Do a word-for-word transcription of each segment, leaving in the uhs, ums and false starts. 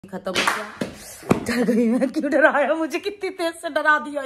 खत्म हो गया। डर गई मैं, क्यों डराया मुझे, कितनी तेज से डरा दिया।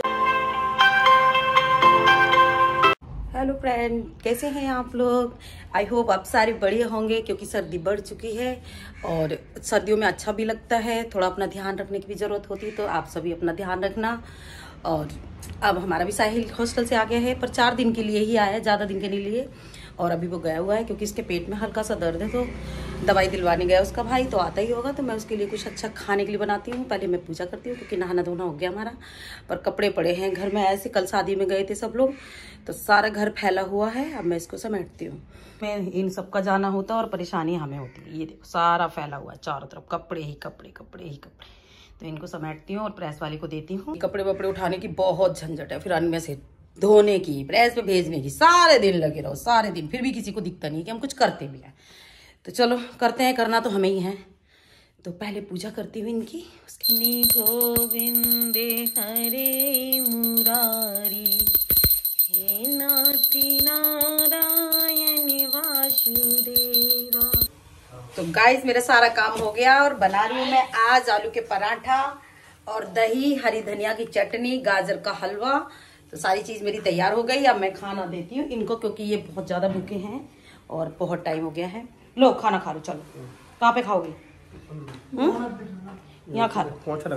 हेलो फ्रेंड, कैसे हैं आप लोग? आई होप आप सारे बढ़िया होंगे, क्योंकि सर्दी बढ़ चुकी है और सर्दियों में अच्छा भी लगता है, थोड़ा अपना ध्यान रखने की भी ज़रूरत होती है, तो आप सभी अपना ध्यान रखना। और अब हमारा भी साहिल हॉस्टल से आ गया है, पर चार दिन के लिए ही आया है, ज़्यादा दिन के नहीं लिए। और अभी वो गया हुआ है क्योंकि इसके पेट में हल्का सा दर्द है, तो दवाई दिलवाने गया उसका भाई, तो आता ही होगा, तो मैं उसके लिए कुछ अच्छा खाने के लिए बनाती हूँ। पहले मैं पूजा करती हूँ क्योंकि नहाना धोना हो गया हमारा, पर कपड़े पड़े हैं घर में ऐसे, कल शादी में गए थे सब लोग, तो सारा घर फैला हुआ है। अब मैं इसको समेटती हूँ। मैं इन सबका जाना होता है और परेशानी हमें होती है। ये देखो सारा फैला हुआ है चारों तरफ, कपड़े ही कपड़े कपड़े ही कपड़े, तो इनको समेटती हूँ और प्रेस वाले को देती हूँ। कपड़े वपड़े उठाने की बहुत झंझट है, फिर अनमें से धोने की, प्रेस पे भेजने की, सारे दिन लगे रहो सारे दिन, फिर भी किसी को दिखता नहीं कि हम कुछ करते भी हैं। तो चलो करते हैं, करना तो हमें ही है। तो पहले पूजा करती हूँ इनकी। नी गोविंदे हरे मुरारी, हे नाति नारायण वासुदेवा। तो गाइस मेरा सारा काम हो गया और बना रही हूँ मैं आज आलू के पराठा और दही, हरी धनिया की चटनी, गाजर का हलवा। तो सारी चीज मेरी तैयार हो गई। अब मैं खाना देती हूँ इनको, क्योंकि ये बहुत ज्यादा भूखे हैं और बहुत टाइम हो गया है। लो खाना खा लो, चलो। कहाँ पे खाओगे? यहाँ खा लो।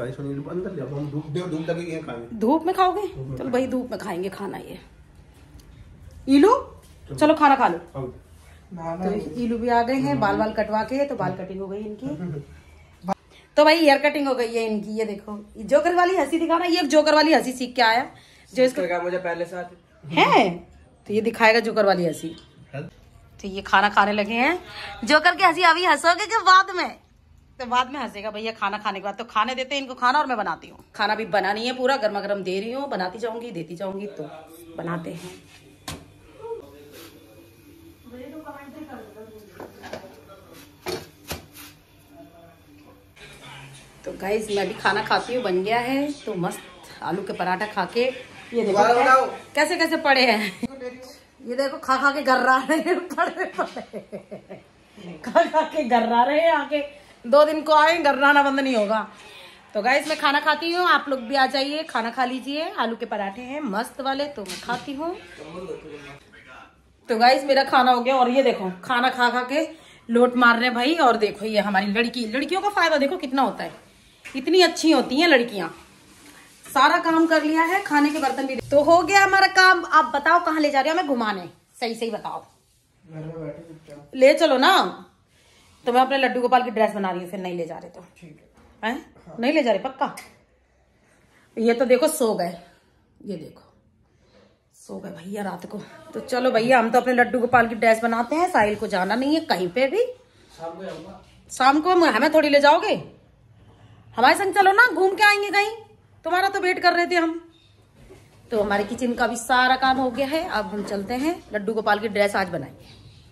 धूप में खाओगे? चलो भाई धूप में खाएंगे खाना। ये इलू चलो खाना खा लो। तो इलू भी आ गए हैं, बाल बाल कटवा के, तो बाल कटिंग हो गई इनकी। तो भाई हेयर कटिंग हो गई है इनकी। ये देखो जोकर वाली हंसी दिखाना, ये जोकर वाली हंसी सीख के आया जो इसको मुझे पहले साथ है, तो ये दिखाएगा जोकर वाली हंसी। तो ये खाना खाने लगे हैं। जोकर की हंसी अभी हंसोगे कि बाद में? तो बाद में हंसेगा भैया खाना खाने के बाद। तो खाने देते हैं इनको खाना और मैं बनाती हूँ। खाना भी बना नहीं है पूरा, गर्मा गर्म दे रही हूँ, बनाती जाऊंगी देती जाऊंगी। तो बनाते हैं। तो गाइस मैं भी खाना खाती हूँ, बन गया है। तो मस्त आलू के पराठा खा के, ये देखो कैसे कैसे पड़े हैं। ये देखो खा खा के गर्रा रहे पड़े पड़े खा खा के गर्रा रहे। आके दो दिन को आए, गर्राना बंद नहीं होगा। तो गाइस मैं खाना खाती हूँ, आप लोग भी आ जाइए, खाना खा लीजिए। आलू के पराठे हैं मस्त वाले, तो मैं खाती हूँ। तो गाइस मेरा खाना हो गया और ये देखो खाना खा खा के लोट मार रहे भाई। और देखो ये हमारी लड़की, लड़कियों का फायदा देखो कितना होता है, इतनी अच्छी होती हैं लड़कियां। सारा काम कर लिया है, खाने के बर्तन भी तो हो गया हमारा काम। आप बताओ कहाँ ले जा रहे हो मैं घुमाने? सही सही बताओ। घर में बैठे ले चलो ना। तो मैं अपने लड्डू गोपाल की ड्रेस बना रही हूँ, फिर नहीं ले जा रहे तो ठीक है। हाँ। नहीं ले जा रहे पक्का? ये तो देखो सो गए, ये देखो सो गए भैया रात को। तो चलो भैया हम तो अपने लड्डू गोपाल की ड्रेस बनाते हैं। साहिल को जाना नहीं है कहीं पे भी। शाम को हमें थोड़ी ले जाओगे, हमारे संग चलो ना, घूम के आएंगे कहीं। तुम्हारा तो वेट कर रहे थे हम। तो हमारे किचन का भी सारा काम हो गया है। अब हम चलते हैं, लड्डू गोपाल की ड्रेस आज बनाएंगे।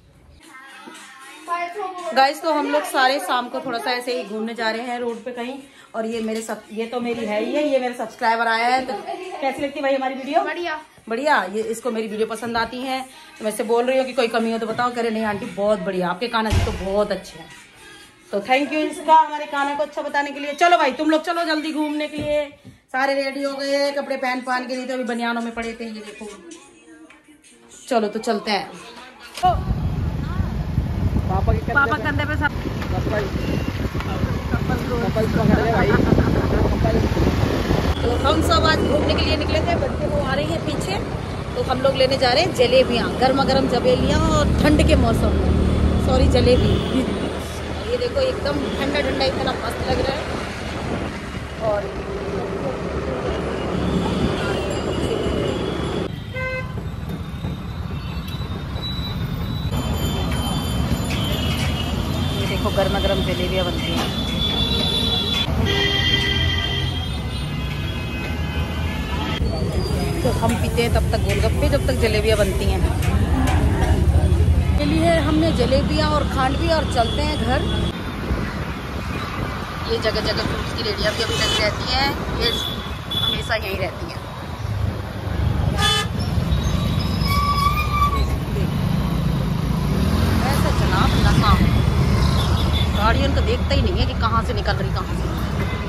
गाइस तो हम लोग सारे शाम को थोड़ा सा ऐसे ही घूमने जा रहे हैं रोड पे कहीं। और ये मेरे सब, ये तो मेरी है ही है, ये मेरे सब्सक्राइबर आया है। तो कैसी लगती है भाई हमारी वीडियो? बढ़िया बढ़िया। ये इसको मेरी वीडियो पसंद आती है, तो मैं इससे बोल रही हूँ कि कोई कमी हो तो बताओ। कह रहे नहीं आंटी बहुत बढ़िया, आपके गाना तो बहुत अच्छे हैं। तो थैंक यू इसका हमारे खाना को अच्छा बताने के लिए। चलो भाई तुम लोग चलो जल्दी घूमने के लिए। सारे रेडी हो गए, कपड़े पहन पहन के, नहीं तो अभी बनियानों में पड़े थे। ये देखो चलो तो चलते हैं। तो पापा के पापा कंधे पे सब तो हम सब आज घूमने के लिए निकले थे। बच्चे वो आ रही है पीछे, तो हम लोग लेने जा रहे हैं जलेबियाँ, गर्मा गर्म जलेबियाँ और ठंड के मौसम में, सॉरी जलेबी। ये देखो एकदम ठंडा ठंडा, इतना मस्त लग रहा है। और ये देखो गर्मा गर्म जलेबियाँ बनती हैं। तो हम पीते हैं तब तक गोलगप्पे, जब तक जलेबियाँ बनती हैं। के लिए हमने जलेबियाँ और खांडवी, और चलते हैं घर। ये जगह जगह फ्रूट्स की रेडियाँ भी अभी लगी रहती हैं, ये हमेशा यही रहती हैं। ऐसा जनाब नहा गाड़ियों को देखता ही नहीं है कि कहाँ से निकल रही कहाँ से।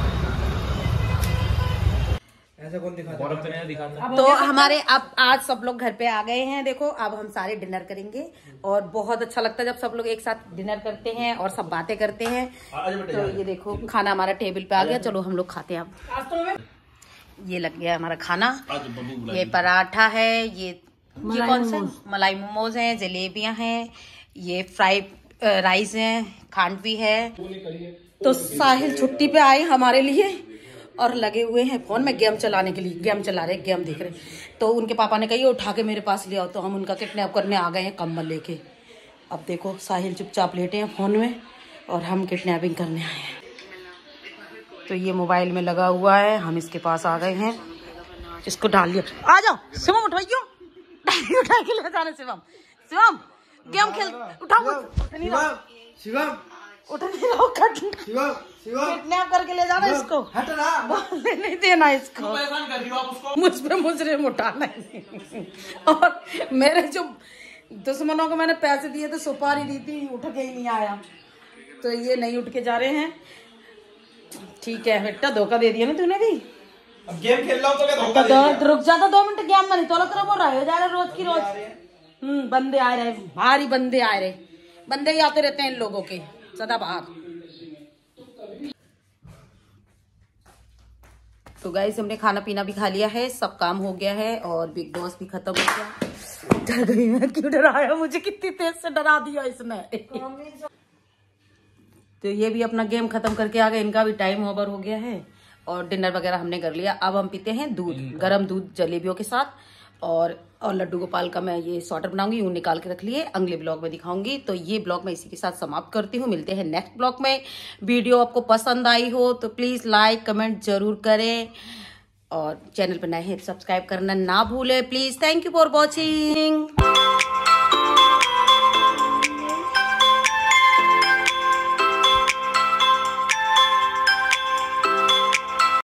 ऐसा कौन दिखाता तो नहीं दिखाता। तो हमारे अब आज सब लोग घर पे आ गए हैं। देखो अब हम सारे डिनर करेंगे और बहुत अच्छा लगता है जब सब लोग एक साथ डिनर करते हैं और सब बातें करते हैं। तो ये देखो खाना हमारा टेबल पे आ गया, चलो हम लोग खाते हैं अब। ये लग गया हमारा खाना, ये पराठा है, ये ये कौन से मलाई मोमोज हैं, जलेबियां हैं, ये फ्राई राइस है, खांडवी है। तो साहिल छुट्टी पे आए हमारे लिए और लगे हुए हैं फोन में गेम चलाने के लिए, गेम चला रहे गेम देख रहे। तो उनके पापा ने कही उठा के मेरे पास ले आओ, तो हम उनका किडनैप करने आ गए हैं कम्बल लेके। अब देखो साहिल चुपचाप लेटे हैं फोन में और हम किडनैपिंग करने आए हैं। तो ये मोबाइल में लगा हुआ है, हम इसके पास आ गए हैं, इसको डाल लिया। आ जाओ शिवम उठाइयो, उठा के ले जाना शिवम। शिवम गेम खेल, उठाओ शिवम उठ नहीं रहा, किडनैप करके ले जाना इसको, बोलने नहीं देना इसको, मुझ पे मुजरिम उठाना है। और मेरे जो दुश्मनों को मैंने पैसे दिए थे, सुपारी दी थी, उठ के ही नहीं आया, तो ये नहीं उठ के जा रहे हैं। ठीक है बेटा, धोखा दे दिया ना तूने भी। अब गेम खेल रहा हूं तो क्या धोखा दे दिया? रुक जाता दो मिनट, गेम में नहीं तो तेरा वो रहे जा रहे रोज की रोज। हम्म बंदे आ रहे, भारी बंदे आ रहे, बंदे ही आते रहते हैं इन लोगों के सदा बाहर। तो गाइस हमने खाना पीना भी खा लिया है, सब काम हो गया है और बिग बॉस भी खत्म हो गया। डर गई मैं, क्यों डराया मुझे, कितनी तेज से डरा दिया इसने। तो ये भी अपना गेम खत्म करके आ गए, इनका भी टाइम ओवर हो गया है और डिनर वगैरह हमने कर लिया। अब हम पीते हैं दूध, गरम दूध जलेबियों के साथ। और और लड्डू गोपाल का मैं ये स्वेटर बनाऊंगी, यूं निकाल के रख लिए, अगले ब्लॉग में दिखाऊंगी। तो ये ब्लॉग मैं इसी के साथ समाप्त करती हूँ, मिलते हैं नेक्स्ट ब्लॉग में। वीडियो आपको पसंद आई हो तो प्लीज लाइक कमेंट जरूर करें और चैनल पर नए हैं सब्सक्राइब करना ना भूलें please. Thank you for watching.